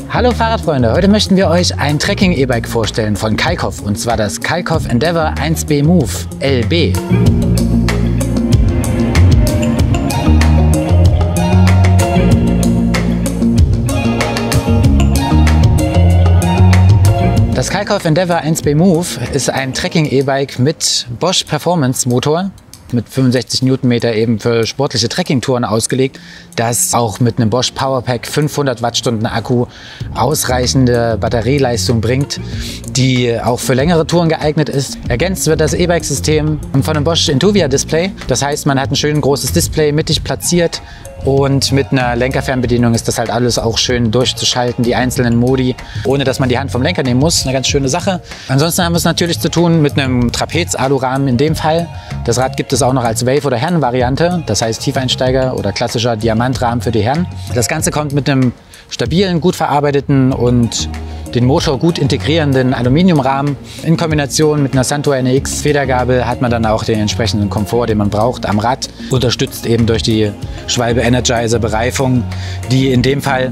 Hallo Fahrradfreunde, heute möchten wir euch ein Trekking-E-Bike vorstellen von Kalkoff, und zwar das Kalkoff Endeavour 1B Move LB. Das Kalkoff Endeavour 1B Move ist ein Trekking-E-Bike mit Bosch Performance Motor, mit 65 Newtonmeter eben für sportliche Trekkingtouren ausgelegt, das auch mit einem Bosch Powerpack 500 Wattstunden Akku ausreichende Batterieleistung bringt, die auch für längere Touren geeignet ist. Ergänzt wird das E-Bike-System von einem Bosch Intuvia Display. Das heißt, man hat ein schön großes Display mittig platziert und mit einer Lenkerfernbedienung ist das halt alles auch schön durchzuschalten, die einzelnen Modi, ohne dass man die Hand vom Lenker nehmen muss. Eine ganz schöne Sache. Ansonsten haben wir es natürlich zu tun mit einem Trapez-Alurahmen in dem Fall. Das Rad gibt es auch noch als Wave- oder Herren-Variante, das heißt Tiefeinsteiger oder klassischer Diamantrahmen für die Herren. Das Ganze kommt mit einem stabilen, gut verarbeiteten und den Motor gut integrierenden Aluminiumrahmen. In Kombination mit einer Santo NX Federgabel hat man dann auch den entsprechenden Komfort, den man braucht am Rad. Unterstützt eben durch die Schwalbe Energizer Bereifung, die in dem Fall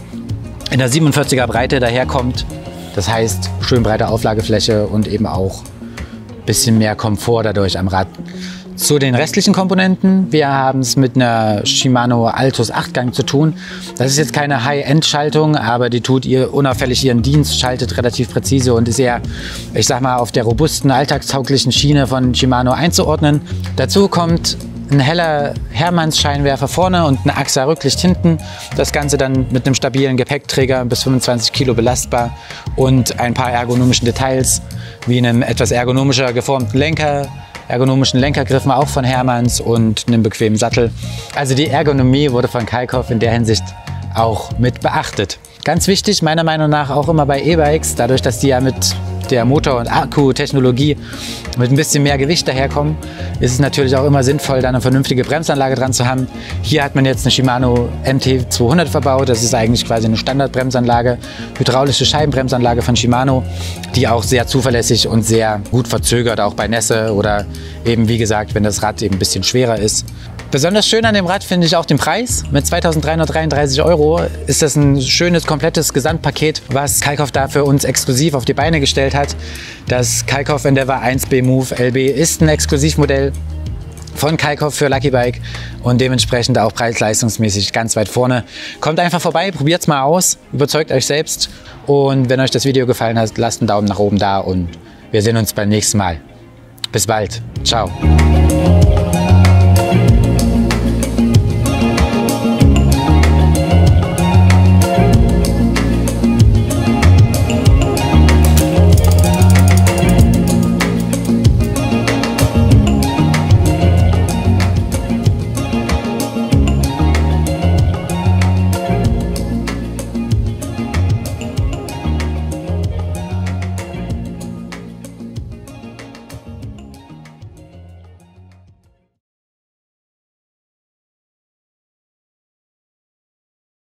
in der 47er Breite daherkommt. Das heißt, schön breite Auflagefläche und eben auch ein bisschen mehr Komfort dadurch am Rad. Zu den restlichen Komponenten, wir haben es mit einer Shimano Altus 8-Gang zu tun. Das ist jetzt keine High-End-Schaltung, aber die tut ihr unauffällig ihren Dienst, schaltet relativ präzise und ist eher, ich sag mal, auf der robusten, alltagstauglichen Schiene von Shimano einzuordnen. Dazu kommt ein heller Hermanns-Scheinwerfer vorne und eine AXA Rücklicht hinten. Das Ganze dann mit einem stabilen Gepäckträger, bis 25 Kilo belastbar, und ein paar ergonomischen Details, wie einem etwas ergonomischer geformten Lenker, ergonomischen Lenkergriffen auch von Hermanns und einem bequemen Sattel. Also die Ergonomie wurde von Kalkoff in der Hinsicht auch mit beachtet. Ganz wichtig meiner Meinung nach auch immer bei E-Bikes, dadurch, dass die ja mit der Motor- und Akkutechnologie mit ein bisschen mehr Gewicht daherkommen, ist es natürlich auch immer sinnvoll, da eine vernünftige Bremsanlage dran zu haben. Hier hat man jetzt eine Shimano MT200 verbaut. Das ist eigentlich quasi eine Standardbremsanlage, hydraulische Scheibenbremsanlage von Shimano, die auch sehr zuverlässig und sehr gut verzögert, auch bei Nässe oder eben, wie gesagt, wenn das Rad eben ein bisschen schwerer ist. Besonders schön an dem Rad finde ich auch den Preis. Mit 2.333 € ist das ein schönes, komplettes Gesamtpaket, was Kalkoff da für uns exklusiv auf die Beine gestellt hat. Das Kalkoff Endeavour 1B Move LB ist ein Exklusivmodell von Kalkoff für Lucky Bike und dementsprechend auch preis-leistungsmäßig ganz weit vorne. Kommt einfach vorbei, probiert es mal aus, überzeugt euch selbst, und wenn euch das Video gefallen hat, lasst einen Daumen nach oben da und wir sehen uns beim nächsten Mal. Bis bald. Ciao.